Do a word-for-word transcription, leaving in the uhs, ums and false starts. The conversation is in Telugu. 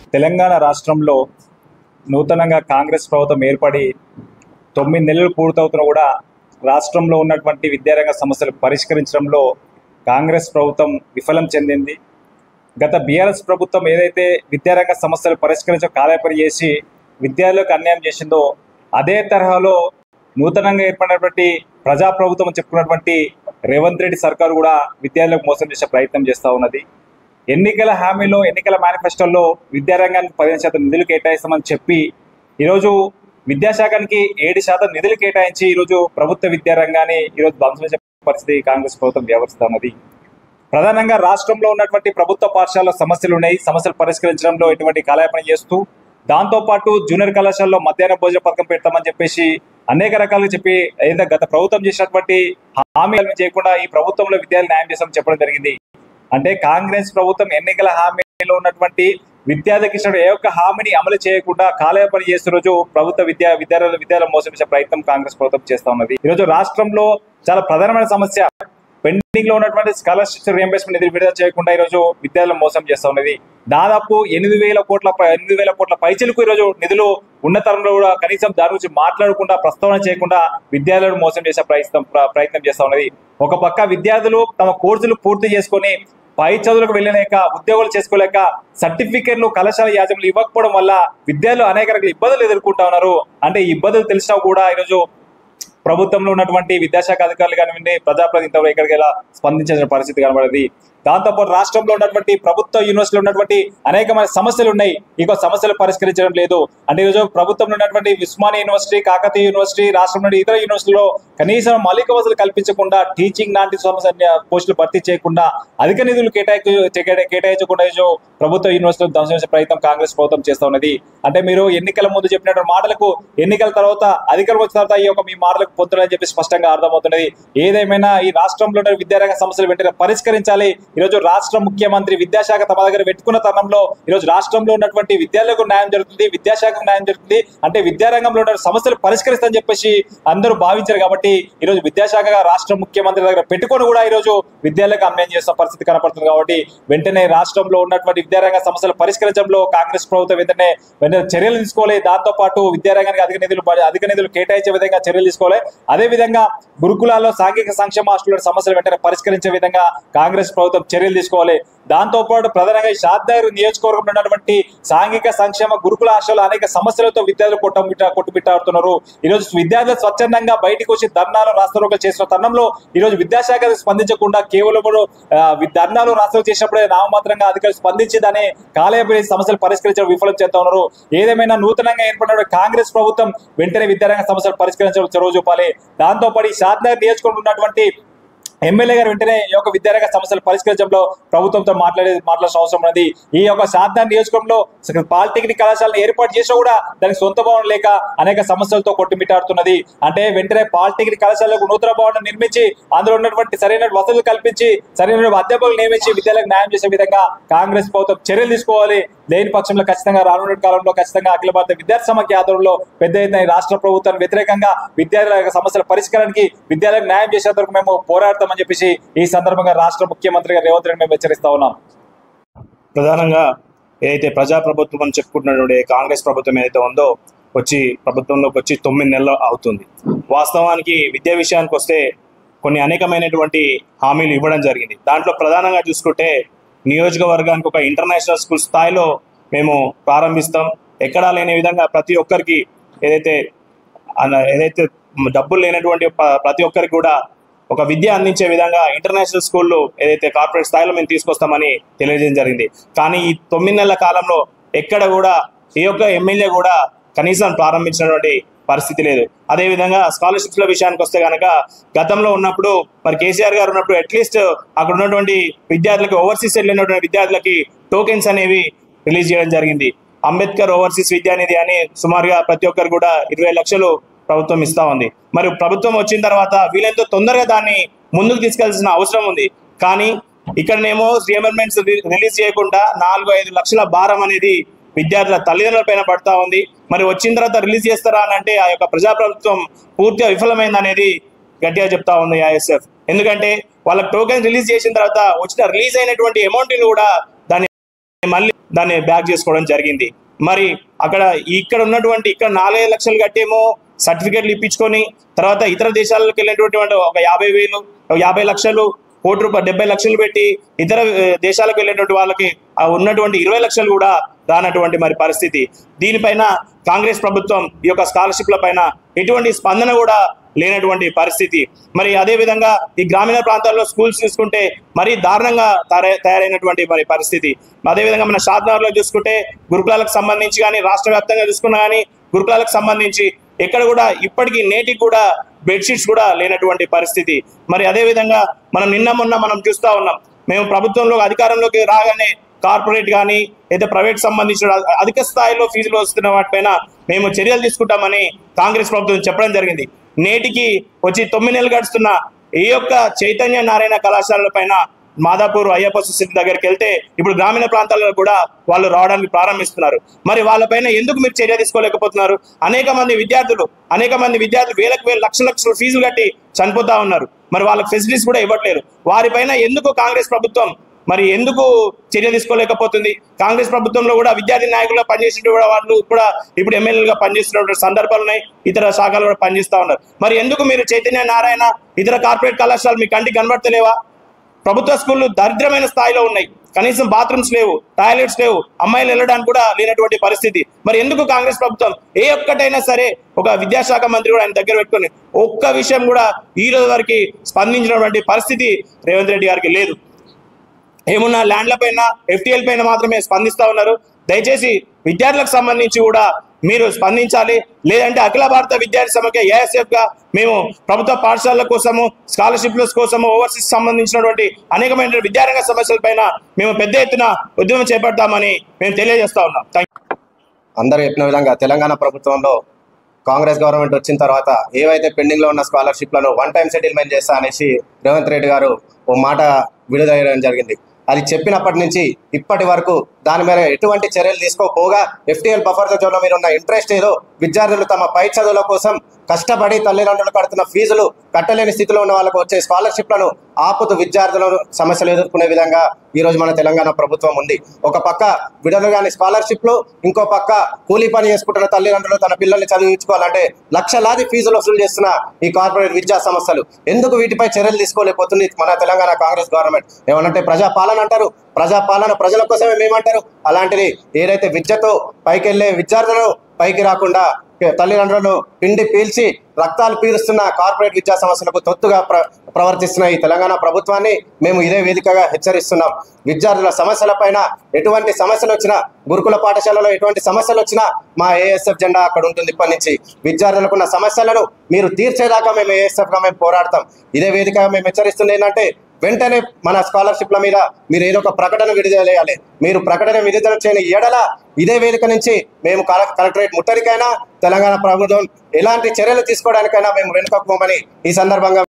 తెలంగాణ రాష్ట్రంలో నూతనంగా కాంగ్రెస్ ప్రభుత్వం ఏర్పడి తొమ్మిది నెలలు పూర్తవుతున్నా కూడా రాష్ట్రంలో ఉన్నటువంటి విద్యారంగ సమస్యలు పరిష్కరించడంలో కాంగ్రెస్ ప్రభుత్వం విఫలం చెందింది. గత బీఆర్ఎస్ ప్రభుత్వం ఏదైతే విద్యారంగ సమస్యలు పరిష్కరించ కాలయాపన చేసి విద్యార్థులకు అన్యాయం చేసిందో అదే తరహాలో నూతనంగా ఏర్పడినటువంటి ప్రజాప్రభుత్వం చెప్పుకున్నటువంటి రేవంత్ రెడ్డి సర్కారు కూడా విద్యార్థులకు మోసం చేసే ప్రయత్నం చేస్తూ ఉన్నది. ఎన్నికల హామీలో ఎన్నికల మేనిఫెస్టోలో విద్యారంగానికి పదిహేను శాతం నిధులు కేటాయిస్తామని చెప్పి ఈరోజు విద్యాశాఖకి ఏడు శాతం నిధులు కేటాయించి ఈరోజు ప్రభుత్వ విద్యారంగాన్ని ఈరోజు ధ్వంసం పరిస్థితి కాంగ్రెస్ ప్రభుత్వం వ్యవహరిస్తున్నది. ప్రధానంగా రాష్ట్రంలో ఉన్నటువంటి ప్రభుత్వ పాఠశాలలో సమస్యలు ఉన్నాయి. సమస్యలు పరిష్కరించడంలో ఎటువంటి కాలయాపన చేస్తూ దాంతోపాటు జూనియర్ కళాశాలలో మధ్యాహ్న భోజన పథకం పెడతామని చెప్పేసి అనేక రకాలుగా చెప్పి ఏదైతే గత ప్రభుత్వం చేసినటువంటి హామీలను చేయకుండా ఈ ప్రభుత్వంలో విద్యార్థులు న్యాయం చేస్తామని చెప్పడం జరిగింది. అంటే కాంగ్రెస్ ప్రభుత్వం ఎన్నికల హామీలో ఉన్నటువంటి విద్యార్థికి ఇచ్చిన ఏ ఒక్క హామీని అమలు చేయకుండా కాలయాపన చేసే రోజు ప్రభుత్వ విద్యా విద్యార్థుల విద్యార్థులను మోసం చేసే ప్రయత్నం కాంగ్రెస్ ప్రభుత్వం చేస్తూ ఉన్నది. ఈరోజు రాష్ట్రంలో చాలా ప్రధానమైన సమస్య పెండింగ్ లో ఉన్నటువంటి స్కాలర్షిప్స్ రియంబర్స్మెంట్ నిధులు విడుదల చేయకుండా ఈరోజు విద్యార్థులను మోసం చేస్తూ ఉన్నది. దాదాపు ఎనిమిది వేల కోట్ల ఎనిమిది వేల కోట్ల పైచలకు ఈరోజు నిధులు ఉన్న తరంలో కూడా కనీసం దాని గురించి మాట్లాడకుండా ప్రస్తావన చేయకుండా విద్యార్థులను మోసం చేసే ప్రయత్నం ప్రయత్నం చేస్తూ ఉన్నది. ఒక పక్క విద్యార్థులు తమ కోర్సులు పూర్తి చేసుకొని పై చదువులకు వెళ్ళలేక ఉద్యోగాలు చేసుకోలేక సర్టిఫికెట్లు కళాశాల యాజమాన్యాలు ఇవ్వకపోవడం వల్ల విద్యార్థులు అనేక రకాల ఇబ్బందులు ఎదుర్కొంటా ఉన్నారు. అంటే ఈ ఇబ్బందులు తెలిసినా కూడా ఈరోజు ప్రభుత్వంలో ఉన్నటువంటి విద్యాశాఖ అధికారులు కానివ్వండి ప్రజాప్రతినిధులు ఎక్కడికి స్పందించాల్సిన పరిస్థితి కనబడింది. దాంతోపాటు రాష్ట్రంలో ఉన్నటువంటి ప్రభుత్వ యూనివర్సిటీలో ఉన్నటువంటి అనేకమైన సమస్యలు ఉన్నాయి. ఇంకో సమస్యలు పరిష్కరించడం లేదు. అంటే ఈరోజు ప్రభుత్వంలో ఉన్నటువంటి ఉస్మానియా యూనివర్సిటీ, కాకతీయ యూనివర్సిటీ, రాష్ట్రంలోని ఇతర యూనివర్సిటీలో కనీసం మౌలిక వసతులు కల్పించకుండా టీచింగ్ లాంటి సమస్య పోస్టులు భర్తీ చేయకుండా అధిక నిధులు కేటాయి కేటాయించకుండా ఈరోజు ప్రభుత్వ యూనివర్సిటీలు ధ్వంసం చేసే ప్రయత్నం కాంగ్రెస్ ప్రభుత్వం చేస్తూ ఉన్నది. అంటే మీరు ఎన్నికల ముందు చెప్పినటువంటి మాటలకు ఎన్నికల తర్వాత అధికారం వచ్చిన తర్వాత ఈ యొక్క మీ మాటలకు పొందుతారని చెప్పి స్పష్టంగా అర్థమవుతున్నది. ఏదేమైనా ఈ రాష్ట్రంలో విద్యారంగ సమస్యలు వెంటనే పరిష్కరించాలి. ఈరోజు రాష్ట్ర ముఖ్యమంత్రి విద్యాశాఖ తమ దగ్గర పెట్టుకున్న తరుణంలో ఈరోజు రాష్ట్రంలో ఉన్నటువంటి విద్యార్థులకు న్యాయం జరుగుతుంది, విద్యాశాఖకు న్యాయం జరుగుతుంది. అంటే విద్యారంగంలో ఉన్న సమస్యలు పరిష్కరిస్తామని చెప్పేసి అందరూ భావించారు. కాబట్టి ఈరోజు విద్యాశాఖగా రాష్ట్ర ముఖ్యమంత్రి దగ్గర పెట్టుకొని కూడా ఈరోజు విద్యార్థులకు అన్యాయం చేస్తున్న పరిస్థితి కనపడుతుంది. కాబట్టి వెంటనే రాష్ట్రంలో ఉన్నటువంటి విద్యారంగ సమస్యలు పరిష్కరించడంలో కాంగ్రెస్ ప్రభుత్వం వెంటనే వెంటనే చర్యలు తీసుకోవాలి. దాంతో పాటు విద్యారంగానికి అధిక నిధులు అధిక నిధులు కేటాయించే విధంగా చర్యలు తీసుకోవాలి. అదేవిధంగా గురుకులాల్లో సాంఘిక సంక్షేమ హాస్టల్ సమస్యలు వెంటనే పరిష్కరించే విధంగా కాంగ్రెస్ ప్రభుత్వం చర్యలు తీసుకోవాలి. దాంతో పాటు ప్రధానంగా షాద్నగర్ నియోజకవర్గంలో ఉన్నటువంటి సాంఘిక సంక్షేమ గురుకుల హాస్టల్లో అనేక సమస్యలతో విద్యార్థులు కొట్టమిట కొట్టుమిట్టాడుతున్నారు. ఈరోజు విద్యార్థులు స్వచ్ఛందంగా బయటకు వచ్చి ధర్నాలు రాస్తారోకలు చేసిన తరుణంలో ఈరోజు విద్యాశాఖ స్పందించకుండా కేవలం ధర్నాలు రాస్తారోకలు చేసినప్పుడే నామమాత్రంగా అధికారులు స్పందించి దాన్ని కాలయాపన సమస్యలు పరిష్కరించడం విఫలం చేస్తా ఉన్నారు. ఏదేమైనా నూతనంగా ఏర్పడిన కాంగ్రెస్ ప్రభుత్వం వెంటనే విద్యారంగ సమస్యలు పరిష్కరించడం చొరవ చూపాలి. దాంతో పాటు ఈ షాద్నగర్ నియోజకవర్గంలో ఉన్నటువంటి ఎమ్మెల్యే గారు వెంటనే ఈ యొక్క విద్యారంగ సమస్యలు పరిష్కరించడంలో ప్రభుత్వంతో మాట్లాడే మాట్లాడాల్సిన అవసరం ఉన్నది. ఈ యొక్క షాద్నగర్ నియోజకవర్గంలో పాలిటెక్నిక్ కళాశాలను ఏర్పాటు చేసినా కూడా దానికి సొంత భవనం లేక అనేక సమస్యలతో కొట్టుమిట్టాడుతున్నది. అంటే వెంటనే పాలిటెక్నిక్ కళాశాలకు నూతన భవనం నిర్మించి అందులో ఉన్నటువంటి సరైన వసతులు కల్పించి సరైన అధ్యాపకులు నియమించి విద్యార్థులకు న్యాయం చేసే విధంగా కాంగ్రెస్ ప్రభుత్వం చర్యలు తీసుకోవాలి. లేని పక్షంలో ఖచ్చితంగా రానున్న కాలంలో ఖచ్చితంగా అఖిల భారత విద్యార్థి సమాఖ్య ఆధ్వర్యంలో పెద్ద ఎత్తున రాష్ట్ర ప్రభుత్వానికి వ్యతిరేకంగా విద్యార్థుల సమస్యల పరిష్కారానికి విద్యార్థులకు న్యాయం చేసేంత వరకు మేము పోరాడతామని చెప్పేసి ఈ సందర్భంగా రాష్ట్ర ముఖ్యమంత్రిగా రేవంత్ రెడ్డి మేము హెచ్చరిస్తా ఉన్నాం. ప్రధానంగా ఏదైతే ప్రజా ప్రభుత్వం అని చెప్పుకుంటున్నటువంటి కాంగ్రెస్ ప్రభుత్వం ఏదైతే ఉందో వచ్చి ప్రభుత్వంలోకి వచ్చి తొమ్మిది నెలలు అవుతుంది. వాస్తవానికి విద్యా విషయానికి వస్తే కొన్ని అనేకమైనటువంటి హామీలు ఇవ్వడం జరిగింది. దాంట్లో ప్రధానంగా చూసుకుంటే నియోజకవర్గానికి ఒక ఇంటర్నేషనల్ స్కూల్ స్థాయిలో మేము ప్రారంభిస్తాం. ఎక్కడా లేని విధంగా ప్రతి ఒక్కరికి ఏదైతే ఏదైతే డబ్బులు లేనటువంటి ప్రతి ఒక్కరికి కూడా ఒక విద్య అందించే విధంగా ఇంటర్నేషనల్ స్కూళ్ళు ఏదైతే కార్పొరేట్ స్థాయిలో మేము తీసుకొస్తామని తెలియజేయడం జరిగింది. కానీ ఈ తొమ్మిది నెలల కాలంలో ఎక్కడ కూడా ఏ ఒక్క ఎమ్మెల్యే కూడా కనీసం ప్రారంభించినటువంటి పరిస్థితి లేదు. అదేవిధంగా స్కాలర్షిప్స్ల విషయానికి వస్తే కనుక గతంలో ఉన్నప్పుడు మరి కేసీఆర్ గారు ఉన్నప్పుడు అట్లీస్ట్ అక్కడ ఉన్నటువంటి విద్యార్థులకి ఓవర్సీస్ వెళ్ళినటువంటి విద్యార్థులకి టోకెన్స్ అనేవి రిలీజ్ చేయడం జరిగింది. అంబేద్కర్ ఓవర్సీస్ విద్యానిధి అని సుమారుగా ప్రతి ఒక్కరు కూడా ఇరవై లక్షలు ప్రభుత్వం ఇస్తా ఉంది. మరి ప్రభుత్వం వచ్చిన తర్వాత వీలెంతో తొందరగా దాన్ని ముందుకు తీసుకెళ్లాల్సిన అవసరం ఉంది. కానీ ఇక్కడనేమో రియంబర్స్మెంట్స్ రిలీజ్ చేయకుండా నాలుగు ఐదు లక్షల భారం అనేది విద్యార్థుల తల్లిదండ్రుల పైన పడతా ఉంది. మరి వచ్చిన తర్వాత రిలీజ్ చేస్తారా అని అంటే ఆ యొక్క ప్రజాప్రభుత్వం పూర్తిగా విఫలమైంది అనేది గట్టిగా చెప్తా ఉంది ఐఎస్ఎఫ్. ఎందుకంటే వాళ్ళకి టోకెన్ రిలీజ్ చేసిన తర్వాత వచ్చిన రిలీజ్ అయినటువంటి అమౌంట్ని కూడా మళ్ళీ దాన్ని బ్యాక్ చేసుకోవడం జరిగింది. మరి అక్కడ ఇక్కడ ఉన్నటువంటి ఇక్కడ నాలుగైదు లక్షలు కట్టేమో సర్టిఫికేట్లు ఇప్పించుకొని తర్వాత ఇతర దేశాలకు వెళ్ళినటువంటి ఒక యాభై వేలు యాభై లక్షలు కోటి రూపాయలు డెబ్బై లక్షలు పెట్టి ఇతర దేశాలకు వెళ్ళినటువంటి వాళ్ళకి ఉన్నటువంటి ఇరవై లక్షలు కూడా రానటువంటి మరి పరిస్థితి. దీనిపైన కాంగ్రెస్ ప్రభుత్వం ఈ యొక్క స్కాలర్షిప్ల పైన ఎటువంటి స్పందన కూడా లేనటువంటి పరిస్థితి. మరి అదేవిధంగా ఈ గ్రామీణ ప్రాంతాల్లో స్కూల్స్ చూసుకుంటే మరీ దారుణంగా తయారైనటువంటి మరి పరిస్థితి. అదేవిధంగా మన షాద్నగర్లో చూసుకుంటే గురుకులాలకు సంబంధించి కానీ రాష్ట్ర వ్యాప్తంగా చూసుకున్నా కానీ గురుకులాలకు సంబంధించి ఎక్కడ కూడా ఇప్పటికీ నేటికి కూడా బెడ్షీట్స్ కూడా లేనటువంటి పరిస్థితి. మరి అదేవిధంగా మనం నిన్న మొన్న మనం చూస్తూ ఉన్నాం, మేము ప్రభుత్వంలో అధికారంలోకి రాగానే కార్పొరేట్ కానీ లేదా ప్రైవేట్ సంబంధించిన అధిక స్థాయిలో ఫీజులు వస్తున్న వాటిపైన మేము చర్యలు తీసుకుంటామని కాంగ్రెస్ ప్రభుత్వం చెప్పడం జరిగింది. నేటికి వచ్చి తొమ్మిది నెలలు గడుస్తున్న ఈ యొక్క చైతన్య నారాయణ కళాశాలల పైన మాదాపూర్ అయ్యప్ప సొసైటీ దగ్గరికి వెళ్తే ఇప్పుడు గ్రామీణ ప్రాంతాల్లో కూడా వాళ్ళు రావడానికి ప్రారంభిస్తున్నారు. మరి వాళ్ళపైన ఎందుకు మీరు చర్య తీసుకోలేకపోతున్నారు? అనేక మంది విద్యార్థులు అనేక మంది విద్యార్థులు వేలకు వేల లక్షల లక్షల ఫీజులు కట్టి చనిపోతా ఉన్నారు. మరి వాళ్ళకి ఫెసిలిటీస్ కూడా ఇవ్వట్లేదు. వారిపైన ఎందుకు కాంగ్రెస్ ప్రభుత్వం మరి ఎందుకు చర్య తీసుకోలేకపోతుంది? కాంగ్రెస్ ప్రభుత్వంలో కూడా విద్యార్థి నాయకులుగా పనిచేసిన వాళ్ళు కూడా ఇప్పుడు ఎమ్మెల్యేలుగా పనిచేస్తున్నటువంటి సందర్భాలు ఉన్నాయి. ఇతర శాఖలు కూడా పనిచేస్తూ ఉన్నారు. మరి ఎందుకు మీరు చైతన్య నారాయణ ఇతర కార్పొరేట్ కళాశాలలు మీ కంటికి కనబడతలేవా? ప్రభుత్వ స్కూళ్ళు దరిద్రమైన స్థాయిలో ఉన్నాయి. కనీసం బాత్రూమ్స్ లేవు, టాయిలెట్స్ లేవు, అమ్మాయిలు వెళ్ళడానికి కూడా లేనటువంటి పరిస్థితి. మరి ఎందుకు కాంగ్రెస్ ప్రభుత్వం ఏ ఒక్కటైనా సరే ఒక విద్యాశాఖ మంత్రి కూడా ఆయన దగ్గర పెట్టుకొని ఒక్క విషయం కూడా ఈ రోజు వరకు స్పందించినటువంటి పరిస్థితి రేవంత్ రెడ్డి గారికి లేదు. ఏమున్నా ల్యాండ్ల పైన ఎఫ్టీఎల్ పైన మాత్రమే స్పందిస్తూ ఉన్నారు. దయచేసి విద్యార్థులకు సంబంధించి కూడా మీరు స్పందించాలి. లేదంటే అఖిల భారత విద్యార్థి సమైక్య ఏఎస్ఎఫ్ గా మేము ప్రభుత్వ పాఠశాలల కోసము స్కాలర్షిప్ల కోసము ఓవర్సీస్ సంబంధించినటువంటి అనేకమైన విద్యారంగ సమస్యల పైన మేము పెద్ద ఎత్తున ఉద్యమం చేపడతామని మేము తెలియజేస్తా ఉన్నాం. అందరూ చెప్పిన విధంగా తెలంగాణ ప్రభుత్వంలో కాంగ్రెస్ గవర్నమెంట్ వచ్చిన తర్వాత ఏవైతే పెండింగ్ లో ఉన్న స్కాలర్షిప్లను వన్ టైం సెటిల్మెంట్ చేస్తా అనేసి రేవంత్ రెడ్డి గారు ఓ మాట విడుదల జరిగింది. అది చెప్పినప్పటి నుంచి ఇప్పటి వరకు దాని మీద ఎటువంటి చర్యలు తీసుకోపోగా ఎఫ్టీఎల్ బఫర్ జోన్లో మీరు ఉన్న ఇంట్రెస్ట్ ఏదో విద్యార్థులు తమ పై చదువుల కోసం కష్టపడి తల్లిదండ్రులు కడుతున్న ఫీజులు కట్టలేని స్థితిలో ఉన్న వాళ్ళకు వచ్చే స్కాలర్షిప్లను ఆపుతూ విద్యార్థులను సమస్యలు ఎదుర్కొనే విధంగా ఈ రోజు మన తెలంగాణ ప్రభుత్వం ఉంది. ఒక పక్క విడుదల కాని స్కాలర్షిప్లు, ఇంకో పక్క కూలీ పని చేసుకుంటున్న తల్లిదండ్రులు తన పిల్లల్ని చదివించుకోవాలంటే లక్షలాది ఫీజులు వసూలు చేస్తున్న ఈ కార్పొరేట్ విద్యా సంస్థలు ఎందుకు వీటిపై చర్యలు తీసుకోలేకపోతుంది మన తెలంగాణ కాంగ్రెస్ గవర్నమెంట్? ఏమనంటే ప్రజాపాలన అంటారు, ప్రజాపాలన ప్రజల కోసమే మేమంటారు. అలాంటిది ఏదైతే విద్యతో పైకి వెళ్ళే విద్యార్థులను పైకి రాకుండా తల్లిదండ్రులను పిండి పీల్చి రక్తాలు పీలుస్తున్న కార్పొరేట్ విద్యా సంస్థలకు తొత్తుగా ప్ర ప్రవర్తిస్తున్న ఈ తెలంగాణ ప్రభుత్వాన్ని మేము ఇదే వేదికగా హెచ్చరిస్తున్నాం. విద్యార్థుల సమస్యల పైన ఎటువంటి సమస్యలు వచ్చినా, గురుకుల పాఠశాలలో ఎటువంటి సమస్యలు వచ్చినా మా ఏఎస్ఎఫ్ జెండా అక్కడ ఉంటుంది. ఇప్పటి నుంచి విద్యార్థులకున్న సమస్యలను మీరు తీర్చేదాకా మేము ఏఎస్ఎఫ్గా మేము పోరాడతాం. ఇదే వేదికగా మేము హెచ్చరిస్తుంది ఏంటంటే వెంటనే మన స్కాలర్షిప్ల మీద మీరు ఏదో ఒక ప్రకటన విడుదల చేయాలి. మీరు ప్రకటన విడుదల చేయని ఏడల ఇదే వేదిక నుంచి మేము కలెక్టరేట్ ముట్టడికైనా తెలంగాణ ప్రభుత్వం ఎలాంటి చర్యలు తీసుకోవడానికైనా మేము వెనుకపోమని ఈ సందర్భంగా